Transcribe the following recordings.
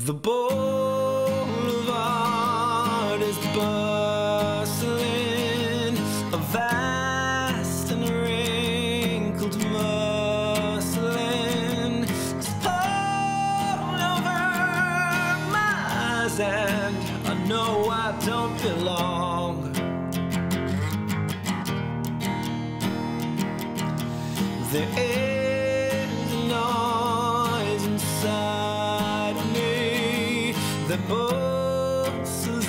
The boulevard is bustling, a vast and wrinkled muslin is all over my eyes, and I know I don't belong. There is a noise inside of me that pulses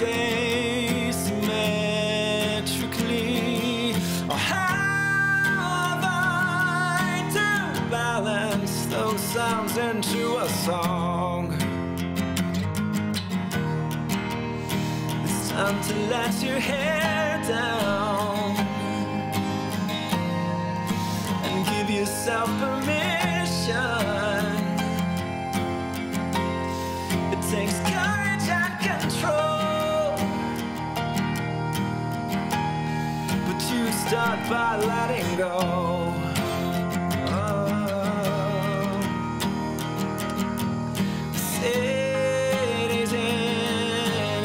asymmetrically. Oh, how have I to balance those sounds into a song? It's time to let your hair down and give yourself permission. It takes courage and control, but you start by letting go. City's an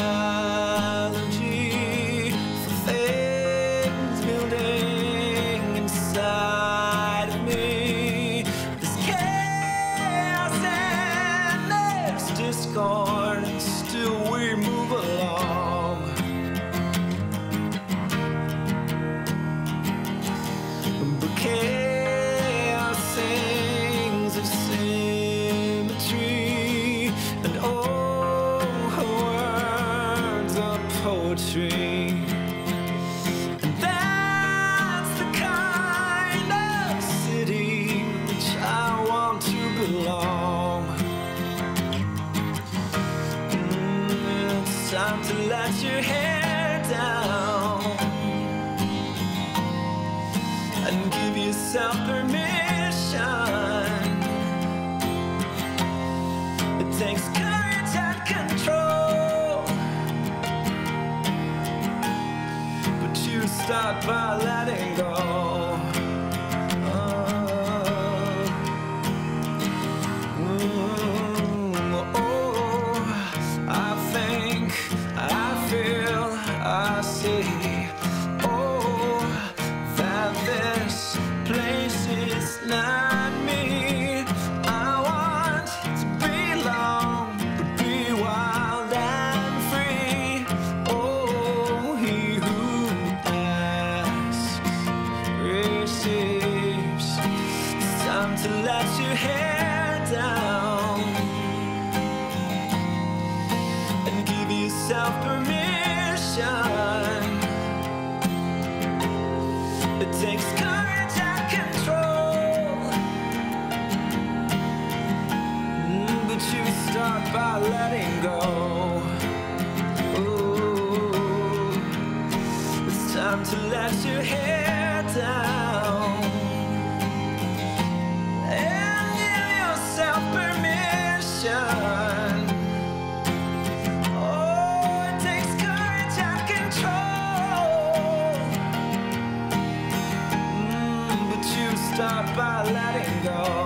analogy for things building inside of me. There's chaos and there's discord, and still we move along. But chaos sings of symmetry, and oh, her words are poetry. And that's the kind of city which I want to belong. It's time to let your hair down and give yourself permission. It takes courage and control, but you start by letting go. I think, I feel, I see, oh, that this place is not me. I want to belong, but be wild and free. Oh, he who asks receives. It's time to let your hair down and give yourself permission. It takes courage and control, but you start by letting go. Ooh, it's time to let your hair down and give yourself permission. Oh, it takes courage and control, but you start by letting go.